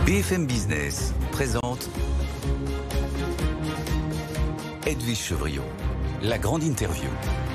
BFM Business présente Edwige Chevrillon, la grande interview.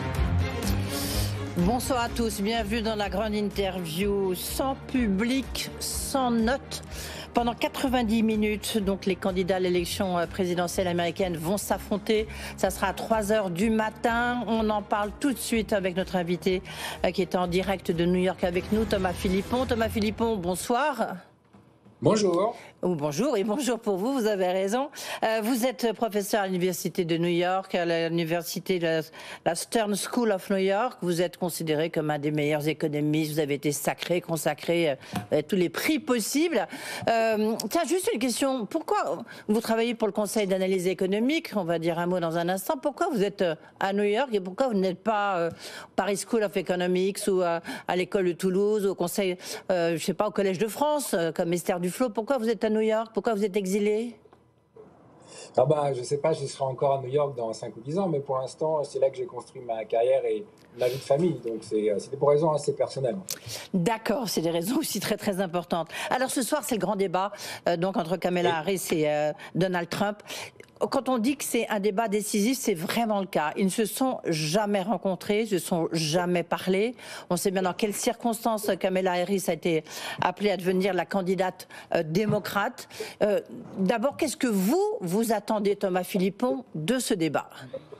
Bonsoir à tous, bienvenue dans la grande interview sans public, sans notes. Pendant 90 minutes, donc les candidats à l'élection présidentielle américaine vont s'affronter. Ça sera à 3h du matin. On en parle tout de suite avec notre invité qui est en direct de New York avec nous, Thomas Philippon. Thomas Philippon, bonsoir. Bonjour. Bonjour et bonjour pour vous, vous avez raison. Vous êtes professeur à l'université de New York, à l'université de la Stern School of New York. Vous êtes considéré comme un des meilleurs économistes. Vous avez été consacré tous les prix possibles. Tiens, juste une question. Pourquoi vous travaillez pour le Conseil d'analyse économique? On va dire un mot dans un instant. Pourquoi vous êtes à New York et pourquoi vous n'êtes pas au Paris School of Economics ou à l'école de Toulouse, au Conseil, je sais pas, au Collège de France, comme Esther Duflo? Pourquoi vous êtes à New York? Pourquoi vous êtes exilé? Je ne sais pas, je serai encore à New York dans 5 ou 10 ans, mais pour l'instant, c'est là que j'ai construit ma carrière et ma vie de famille. Donc, c'est pour raisons assez personnelles. D'accord, c'est des raisons aussi très très importantes. Alors ce soir, c'est le grand débat donc entre Kamala Harris et Donald Trump. Quand on dit que c'est un débat décisif, c'est vraiment le cas. Ils ne se sont jamais rencontrés, ils ne se sont jamais parlé. On sait bien dans quelles circonstances Kamala Harris a été appelée à devenir la candidate démocrate. D'abord, qu'est-ce que vous attendez, Thomas Philippon, de ce débat?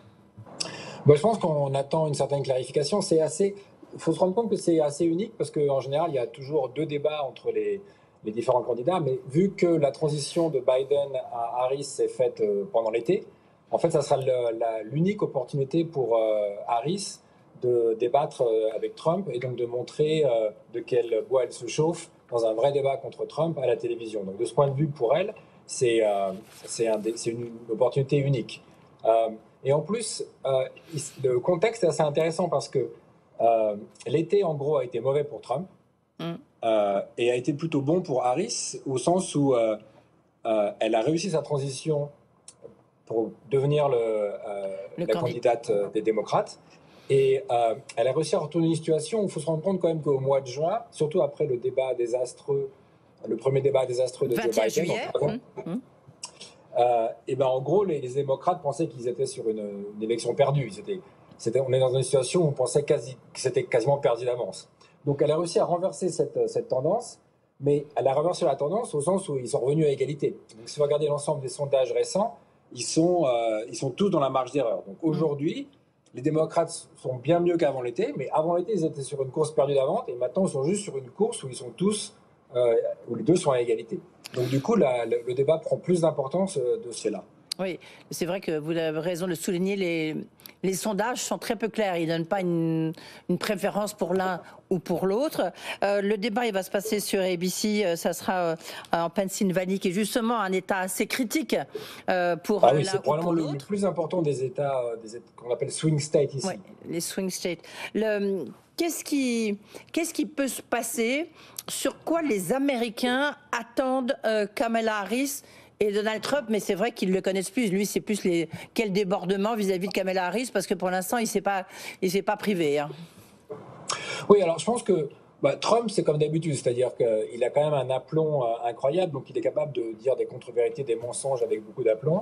Je pense qu'on attend une certaine clarification. Il faut se rendre compte que c'est assez unique parce qu'en général, il y a toujours 2 débats entre les différents candidats, mais vu que la transition de Biden à Harris s'est faite pendant l'été, en fait, ça sera l'unique opportunité pour Harris de débattre avec Trump et donc de montrer de quel bois elle se chauffe dans un vrai débat contre Trump à la télévision. Donc de ce point de vue, pour elle, c'est une opportunité unique. Et en plus, le contexte est assez intéressant parce que l'été, en gros, a été mauvais pour Trump. Et a été plutôt bon pour Harris au sens où elle a réussi sa transition pour devenir la candidate des démocrates et elle a réussi à retourner une situation où il faut se rendre compte quand même qu'au mois de juin, surtout après le premier débat désastreux de Joe Biden, en gros les démocrates pensaient qu'ils étaient sur une élection perdue. On est dans une situation où on pensait que c'était quasiment perdu d'avance. Donc elle a réussi à renverser cette tendance, mais elle a renversé la tendance au sens où ils sont revenus à égalité. Donc si vous regardez l'ensemble des sondages récents, ils sont tous dans la marge d'erreur. Donc aujourd'hui, les démocrates sont bien mieux qu'avant l'été, mais avant l'été, ils étaient sur une course perdue d'avance, et maintenant ils sont juste sur une course où ils sont tous, où les deux sont à égalité. Donc du coup, le débat prend plus d'importance de ce fait-là. Oui, c'est vrai que vous avez raison de souligner, les sondages sont très peu clairs, ils ne donnent pas une préférence pour l'un ou pour l'autre. Le débat, il va se passer sur ABC, ça sera en Pennsylvanie, qui est justement un État assez critique pour l'un ou pour l'autre. C'est probablement le plus important des États qu'on appelle swing states ici. Oui, les swing states. Qu'est-ce qui peut se passer? Sur quoi les Américains attendent Kamala Harris et Donald Trump, mais c'est vrai qu'ils le connaissent plus. Lui, c'est plus quel débordement vis-à-vis de Kamala Harris, parce que pour l'instant, il ne s'est pas privé. Hein. Oui, alors je pense que Trump, c'est comme d'habitude, c'est-à-dire qu'il a quand même un aplomb incroyable, donc il est capable de dire des contre-vérités, des mensonges avec beaucoup d'aplomb.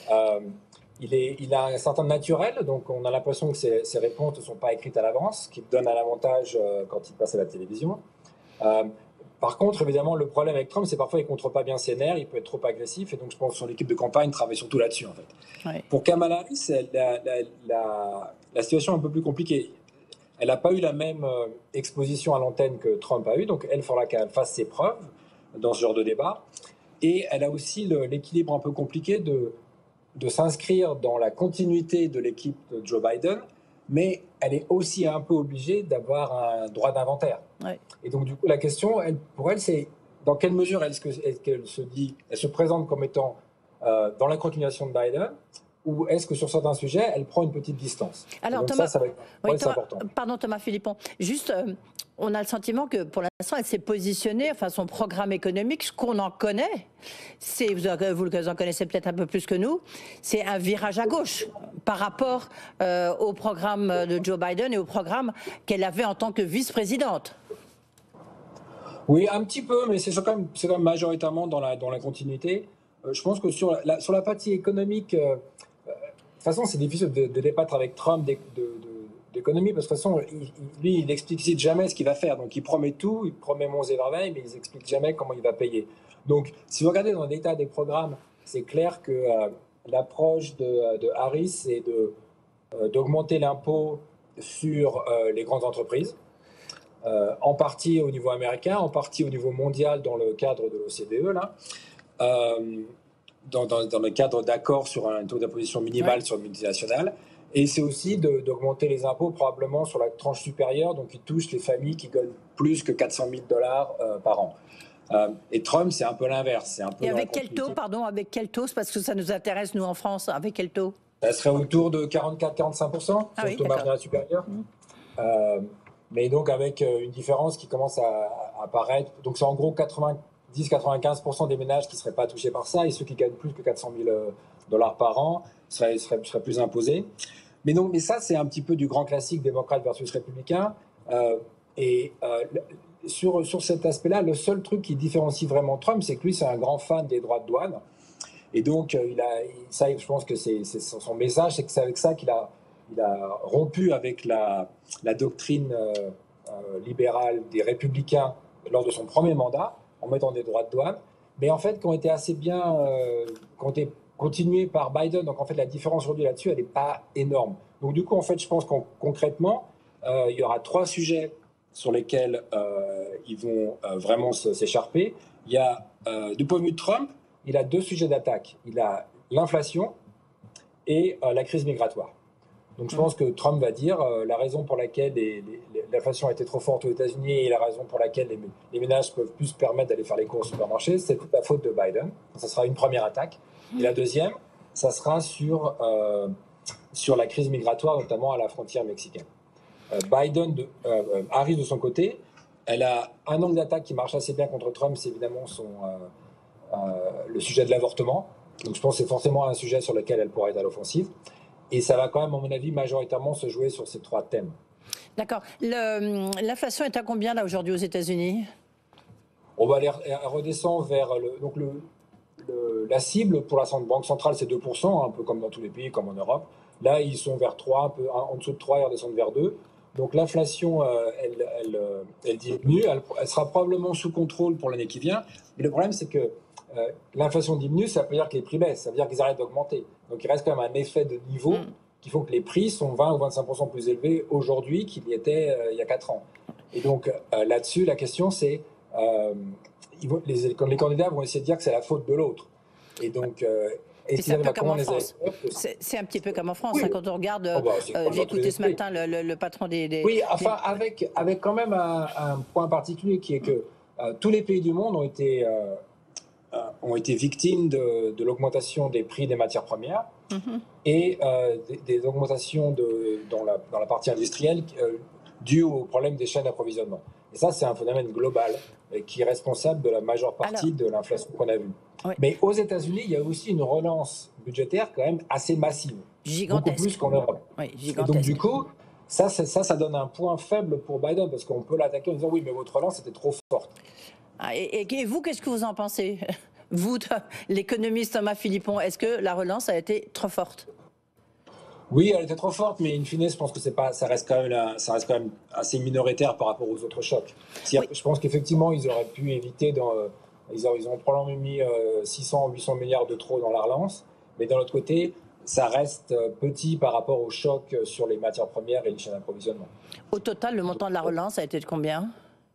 Il a un certain naturel, donc on a l'impression que ses réponses ne sont pas écrites à l'avance, ce qui donne un avantage quand il passe à la télévision. Par contre, évidemment, le problème avec Trump, c'est parfois qu'il ne contrôle pas bien ses nerfs, il peut être trop agressif, et donc je pense que son équipe de campagne travaille surtout là-dessus, en fait. Ouais. Pour Kamala Harris, la situation est un peu plus compliquée. Elle n'a pas eu la même exposition à l'antenne que Trump a eu, donc il faudra qu'elle fasse ses preuves dans ce genre de débat. Et elle a aussi l'équilibre un peu compliqué de s'inscrire dans la continuité de l'équipe de Joe Biden, mais elle est aussi un peu obligée d'avoir un droit d'inventaire. Ouais. Et donc, du coup, la question, pour elle, c'est dans quelle mesure est-ce qu'elle se présente comme étant dans la continuation de Biden, ou est-ce que sur certains sujets, elle prend une petite distance? Alors, donc Thomas, ça va être important. Pardon, Thomas Philippon. Juste, on a le sentiment que pour l'instant, elle s'est positionnée, enfin, son programme économique, ce qu'on en connaît, vous en connaissez peut-être un peu plus que nous, c'est un virage à gauche par rapport au programme de Joe Biden et au programme qu'elle avait en tant que vice-présidente. Oui, un petit peu, mais c'est quand même majoritairement dans la continuité. Je pense que sur la partie économique, de toute façon, c'est difficile de débattre avec Trump d'économie, parce que de toute façon, lui, il n'explicite jamais ce qu'il va faire. Donc, il promet tout, il promet monts et merveilles, mais il n'explique jamais comment il va payer. Donc, si vous regardez dans le détail des programmes, c'est clair que l'approche de Harris, c'est d'augmenter l'impôt sur les grandes entreprises, en partie au niveau américain, en partie au niveau mondial dans le cadre de l'OCDE, là. Dans le cadre d'accords sur un taux d'imposition minimal sur le multinational. Et c'est aussi d'augmenter les impôts probablement sur la tranche supérieure, donc qui touche les familles qui gagnent plus que 400 000 $ par an. Et Trump, c'est un peu l'inverse. Et avec quel taux, pardon, avec quel taux? Parce que ça nous intéresse, nous, en France. Avec quel taux? Ça serait autour de 44-45%, sur le taux marginal supérieur. Mais donc avec une différence qui commence à apparaître. Donc c'est en gros 90-95% des ménages qui ne seraient pas touchés par ça, et ceux qui gagnent plus que 400 000 $ par an seraient plus imposés. Mais ça, c'est un petit peu du grand classique démocrate versus républicain. Sur cet aspect-là, le seul truc qui différencie vraiment Trump, c'est que lui, c'est un grand fan des droits de douane. Et donc, ça, je pense que c'est son message, c'est que c'est avec ça qu'il a rompu avec la doctrine libérale des républicains lors de son premier mandat, en mettant des droits de douane, mais en fait, qui ont été assez bien continués par Biden. Donc, en fait, la différence aujourd'hui là-dessus, elle n'est pas énorme. Donc, du coup, en fait, je pense qu'on concrètement, il y aura 3 sujets sur lesquels ils vont vraiment s'écharper. Il y a, du point de vue de Trump, il a 2 sujets d'attaque. Il a l'inflation et la crise migratoire. Donc je pense que Trump va dire la raison pour laquelle l'inflation a été trop forte aux États-Unis et la raison pour laquelle les ménages peuvent plus se permettre d'aller faire les courses au supermarché, c'est toute la faute de Biden. Ça sera une première attaque. Et la deuxième, ça sera sur la crise migratoire, notamment à la frontière mexicaine. Harris, de son côté, elle a un angle d'attaque qui marche assez bien contre Trump, c'est évidemment le sujet de l'avortement. Donc je pense que c'est forcément un sujet sur lequel elle pourra être à l'offensive. Et ça va quand même, à mon avis, majoritairement se jouer sur ces 3 thèmes. D'accord. L'inflation est à combien, là, aujourd'hui, aux États-Unis? Elle redescend vers... la cible pour la Banque centrale, c'est 2%, un peu comme dans tous les pays, comme en Europe. Là, ils sont vers 3, un peu en dessous de 3, ils redescendent vers 2. Donc l'inflation, elle diminue. Elle sera probablement sous contrôle pour l'année qui vient. Mais le problème, c'est que l'inflation diminue, ça veut dire que les prix baissent, ça veut dire qu'ils arrêtent d'augmenter. Donc il reste quand même un effet de niveau qui font que les prix sont 20 ou 25% plus élevés aujourd'hui qu'ils y étaient il y a 4 ans. Et donc là-dessus, la question c'est, les candidats vont essayer de dire que c'est la faute de l'autre. Et donc... c'est un peu comme en France. C'est un petit peu comme en France, hein, quand on regarde. J'ai écouté ce matin le patron des... Oui, enfin, avec quand même un point particulier qui est que tous les pays du monde ont été victimes de l'augmentation des prix des matières premières et des augmentations dans la partie industrielle dues au problème des chaînes d'approvisionnement. Et ça, c'est un phénomène global qui est responsable de la majeure partie de l'inflation qu'on a vue. Oui. Mais aux États-Unis, il y a aussi une relance budgétaire quand même assez massive. Gigantesque. Beaucoup plus qu'en Europe. Oui, gigantesque. Et donc, du coup, ça donne un point faible pour Biden, parce qu'on peut l'attaquer en disant oui, mais votre relance était trop forte. Et vous, qu'est-ce que vous en pensez? Vous, l'économiste Thomas Philippon, est-ce que la relance a été trop forte? Oui, elle était trop forte, mais in fine, je pense que ça reste quand même assez minoritaire par rapport aux autres chocs. Oui. Je pense qu'effectivement, ils auraient pu éviter... Ils ont probablement mis 600 ou 800 milliards de trop dans la relance, mais d'un autre côté, ça reste petit par rapport au choc sur les matières premières et les chaînes d'approvisionnement. Au total, le montant de la relance a été de combien?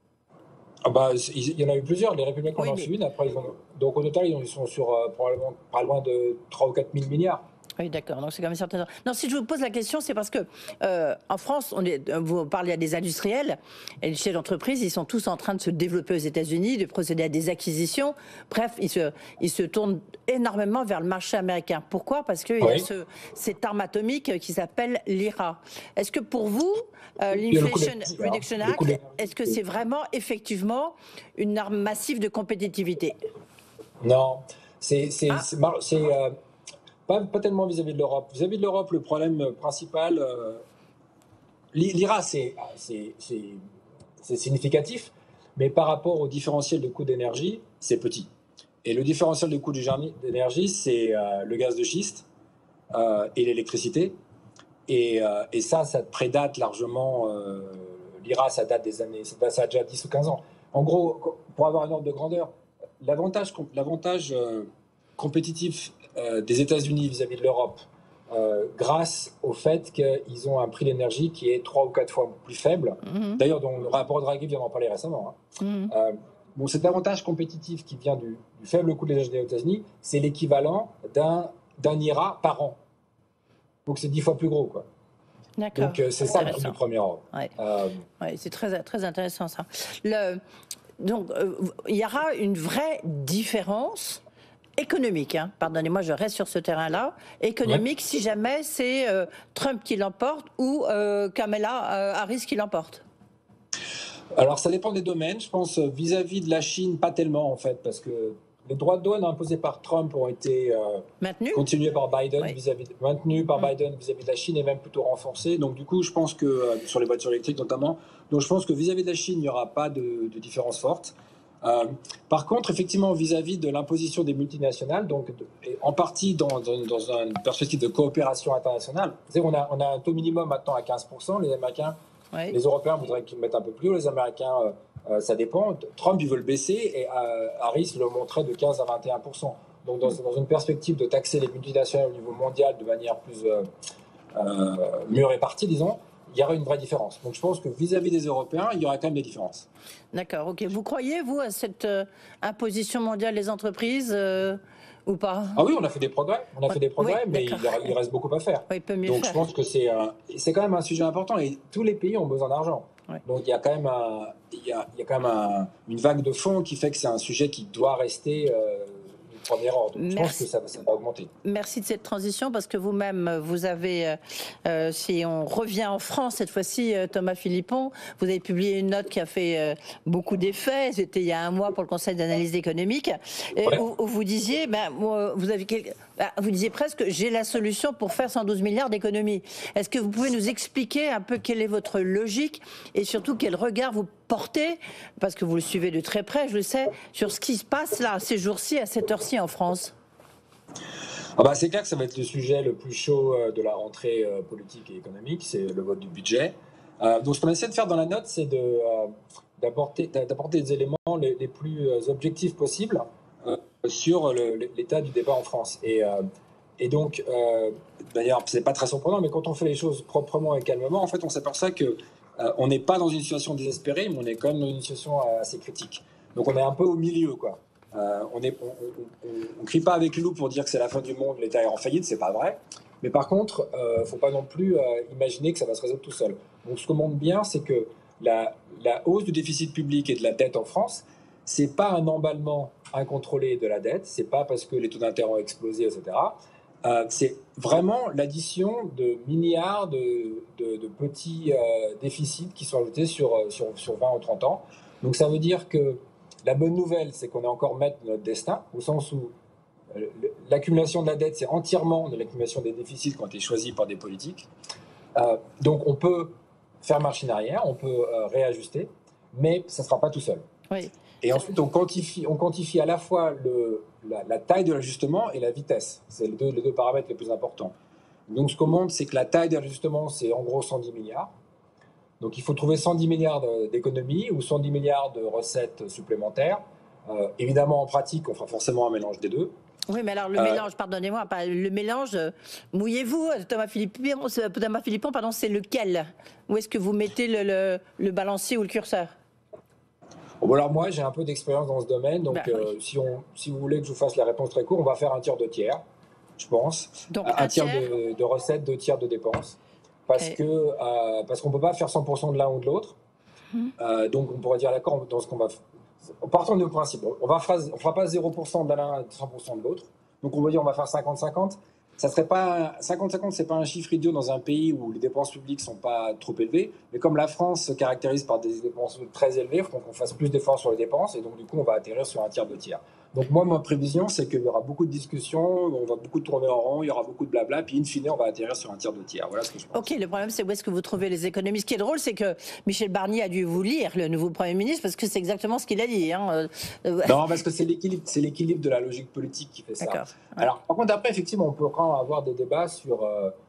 Il y en a eu plusieurs. Les Républicains en ont suivi une. Après, donc au total, ils sont sur probablement pas loin de 3 ou 4 000 milliards. Oui, d'accord. Donc c'est quand même certain. Non, si je vous pose la question, c'est parce que en France, vous parlez à des industriels et les chefs d'entreprise, ils sont tous en train de se développer aux États-Unis, de procéder à des acquisitions. Bref, ils se tournent énormément vers le marché américain. Pourquoi? Parce qu'il y a cette arme atomique qui s'appelle l'IRA. Est-ce que pour vous, l'Inflation Reduction Act, est-ce que c'est vraiment effectivement une arme massive de compétitivité? Non, c'est pas tellement vis-à-vis de l'Europe. Vis-à-vis de l'Europe, le problème principal, l'IRA, c'est significatif, mais par rapport au différentiel de coût d'énergie, c'est petit. Et le différentiel de coût d'énergie, c'est le gaz de schiste et l'électricité. Et ça prédate largement l'IRA, ça date des années, ça a déjà 10 ou 15 ans. En gros, pour avoir un ordre de grandeur, l'avantage compétitif des États-Unis vis-à-vis de l'Europe, grâce au fait qu'ils ont un prix d'énergie qui est 3 ou 4 fois plus faible. D'ailleurs, dans le rapport Draghi vient d'en parler récemment. Bon, cet avantage compétitif qui vient du faible coût de l'énergie des États-Unis, c'est l'équivalent d'un IRA par an. Donc c'est 10 fois plus gros, quoi. D'accord. Donc c'est ça le premier ordre. Ouais, c'est très, très intéressant ça. Donc il y aura une vraie différence économique, hein. Pardonnez-moi, je reste sur ce terrain-là, économique, si jamais c'est Trump qui l'emporte ou Kamala Harris qui l'emporte. Alors ça dépend des domaines, je pense vis-à-vis de la Chine, pas tellement en fait, parce que les droits de douane imposés par Trump ont été continués par Biden, maintenus par Biden vis-à-vis de la Chine et même plutôt renforcés. Donc du coup, je pense que, sur les voitures électriques notamment, donc je pense que vis-à-vis de la Chine, il n'y aura pas de différence forte. Par contre, effectivement, vis-à-vis de l'imposition des multinationales, donc en partie dans une perspective de coopération internationale, on a un taux minimum maintenant à 15%, les Américains, les Européens voudraient qu'ils mettent un peu plus haut, les Américains... ça dépend. Trump, il veut le baisser et Harris le montrait de 15 à 21%. Donc, dans une perspective de taxer les multinationales au niveau mondial de manière mieux répartie, disons, il y aura une vraie différence. Donc, je pense que vis-à-vis des Européens, il y aura quand même des différences. D'accord, ok. Vous croyez, vous, à cette imposition mondiale des entreprises ou pas? Ah oui, on a fait des progrès. Mais il reste beaucoup à faire. Oui, il peut mieux Donc, faire. je pense que c'est quand même un sujet important et tous les pays ont besoin d'argent. Donc il y a quand même une vague de fonds qui fait que c'est un sujet qui doit rester du premier ordre. Je pense que ça va augmenter. Merci de cette transition parce que vous-même, vous avez, si on revient en France cette fois-ci, Thomas Philippon, vous avez publié une note qui a fait beaucoup d'effets. C'était il y a un mois pour le Conseil d'analyse économique, où vous disiez, vous disiez presque, j'ai la solution pour faire 112 milliards d'économies. Est-ce que vous pouvez nous expliquer un peu quelle est votre logique et surtout quel regard vous portez, parce que vous le suivez de très près, je le sais, sur ce qui se passe là, ces jours-ci, à cette heure-ci en France? C'est clair que ça va être le sujet le plus chaud de la rentrée politique et économique, c'est le vote du budget. Donc ce qu'on essaie de faire dans la note, c'est d'apporter des éléments les plus objectifs possibles sur l'état du débat en France. Et donc, d'ailleurs, c'est pas très surprenant, mais quand on fait les choses proprement et calmement, en fait, on s'aperçoit que on n'est pas dans une situation désespérée, mais on est quand même dans une situation assez critique. Donc on est un peu au milieu, quoi. On crie pas avec le loup pour dire que c'est la fin du monde, l'État est en faillite, c'est pas vrai. Mais par contre, faut pas non plus imaginer que ça va se résoudre tout seul. Donc ce qu'on montre bien, c'est que la hausse du déficit public et de la dette en France, c'est pas un emballement incontrôlé de la dette, c'est pas parce que les taux d'intérêt ont explosé, etc. C'est vraiment l'addition de milliards de petits déficits qui sont ajoutés sur 20 ou 30 ans. Donc ça veut dire que la bonne nouvelle, c'est qu'on est encore maître de notre destin, au sens où l'accumulation de la dette, c'est entièrement de l'accumulation des déficits qui ont été choisis par des politiques. Donc on peut faire marche en arrière, on peut réajuster, mais ça ne sera pas tout seul. Oui. Et ensuite, on quantifie à la fois la taille de l'ajustement et la vitesse. C'est les deux paramètres les plus importants. Donc, ce qu'on montre, c'est que la taille de l'ajustement, c'est en gros 110 milliards. Donc, il faut trouver 110 milliards d'économies ou 110 milliards de recettes supplémentaires. Évidemment, en pratique, on fera forcément un mélange des deux. Oui, mais alors le mélange, pardonnez-moi, le mélange, mouillez-vous, Thomas Philippon, c'est lequel? Où est-ce que vous mettez le balancier ou le curseur? Bon, alors moi, j'ai un peu d'expérience dans ce domaine, donc si vous voulez que je vous fasse la réponse très courte, on va faire un tiers, 2 tiers, je pense. Donc un tiers de recettes, 2 tiers de dépenses, parce qu'on ne peut pas faire 100% de l'un ou de l'autre. Donc on pourrait dire d'accord dans ce qu'on va faire. Partons du principe, on ne fera pas 0% de l'un et 100% de l'autre. Donc on va dire on va faire 50-50. Ça serait pas 50-50, c'est pas un chiffre idiot dans un pays où les dépenses publiques sont pas trop élevées, mais comme la France se caractérise par des dépenses très élevées, il faut qu'on fasse plus d'efforts sur les dépenses et donc du coup on va atterrir sur un tiers, 2 tiers. Donc moi, ma prévision, c'est qu'il y aura beaucoup de discussions, on va beaucoup tourner en rond, il y aura beaucoup de blabla, puis in fine, on va atterrir sur un tiers de tiers. Voilà ce que je pense. Ok, le problème, c'est où est-ce que vous trouvez les économies. Ce qui est drôle, c'est que Michel Barnier a dû vous lire, le nouveau Premier ministre, parce que c'est exactement ce qu'il a dit. Hein. Non, parce que c'est l'équilibre de la logique politique qui fait ça. D'accord. Ouais. Alors, par contre, après, effectivement, on peut quand même avoir des débats sur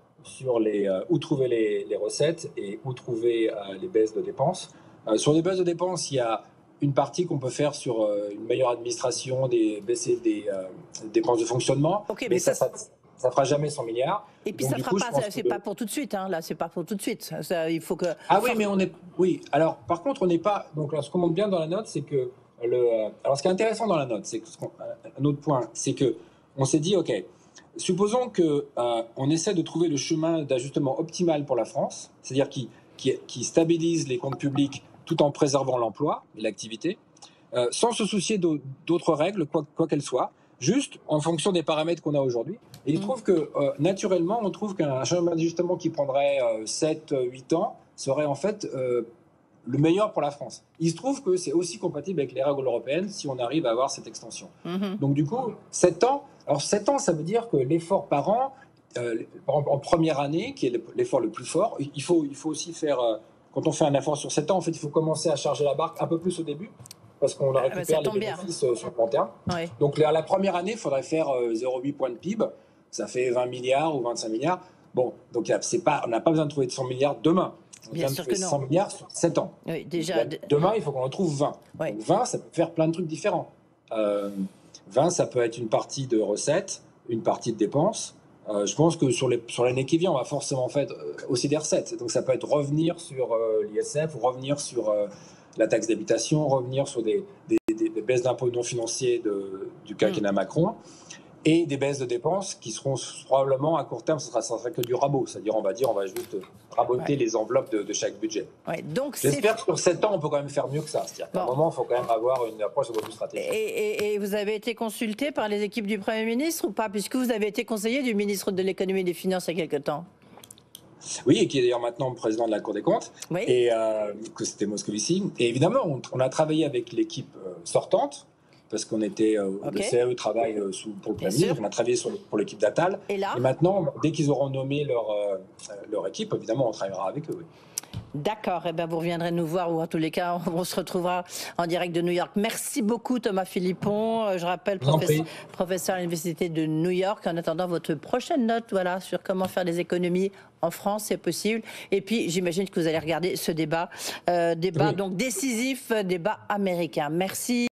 où trouver les recettes et où trouver les baisses de dépenses. Sur les baisses de dépenses, il y a une partie qu'on peut faire sur une meilleure administration, baisser des dépenses de fonctionnement, Ok, mais ça fera jamais 100 milliards. Et puis donc, ça fera pas, c'est pas pour tout de suite, hein, là, c'est pas pour tout de suite. Ça, il faut que. Ah oui, mais oui. Alors, par contre, on n'est pas. Donc, là, ce qu'on montre bien dans la note, c'est que alors, ce qui est intéressant dans la note, c'est que un autre point, c'est que on s'est dit, ok, supposons que on essaie de trouver le chemin d'ajustement optimal pour la France, c'est-à-dire qui stabilise les comptes publics tout en préservant l'emploi et l'activité, sans se soucier d'autres règles, quoi qu'elles soient, juste en fonction des paramètres qu'on a aujourd'hui. Et il trouve que, naturellement, on trouve qu'un chemin d'ajustement qui prendrait 7-8 ans serait en fait le meilleur pour la France. Il se trouve que c'est aussi compatible avec les règles européennes si on arrive à avoir cette extension. Donc du coup, 7 ans, alors 7 ans, ça veut dire que l'effort par an, par exemple, en première année, qui est l'effort le plus fort, il faut aussi faire... quand on fait un effort sur 7 ans, en fait, il faut commencer à charger la barque un peu plus au début, parce qu'on a récupéré les bénéfices sur le long terme. Oui. Donc la première année, il faudrait faire 0,8 points de PIB, ça fait 20 milliards ou 25 milliards. Bon, donc on n'a pas besoin de trouver 100 milliards demain. On vient de trouver 100 milliards sur 7 ans. Oui, déjà... Demain, il faut qu'on en trouve 20. Oui. Donc 20, ça peut faire plein de trucs différents. 20, ça peut être une partie de recettes, une partie de dépenses. Je pense que sur l'année qui vient, on va forcément faire aussi des recettes. Donc ça peut être revenir sur l'ISF, ou revenir sur la taxe d'habitation, revenir sur des baisses d'impôts non financiers du quinquennat Macron, et des baisses de dépenses qui seront probablement à court terme, ça sera que du rabot. C'est-à-dire on va juste raboter les enveloppes de chaque budget. Ouais, donc j'espère que sur 7 ans, on peut quand même faire mieux que ça. C'est-à-dire qu'à un moment, il faut quand même avoir une approche un peu plus stratégique. Et vous avez été consulté par les équipes du Premier ministre ou pas, puisque vous avez été conseiller du ministre de l'économie et des finances il y a quelque temps? Oui, et qui est d'ailleurs maintenant président de la Cour des comptes, oui. Et que c'était Moscovici. Et évidemment, on a travaillé avec l'équipe sortante, parce qu'on était le CAE travaille pour le Premier ministre, on a travaillé pour l'équipe d'Attal. Et maintenant, dès qu'ils auront nommé leur équipe, évidemment, on travaillera avec eux. Oui. D'accord, et vous reviendrez nous voir, ou en tous les cas, on se retrouvera en direct de New York. Merci beaucoup Thomas Philippon, je rappelle professeur à l'Université de New York. En attendant votre prochaine note, voilà, sur comment faire des économies en France, c'est possible. Et puis, j'imagine que vous allez regarder ce débat, donc décisif, débat américain. Merci.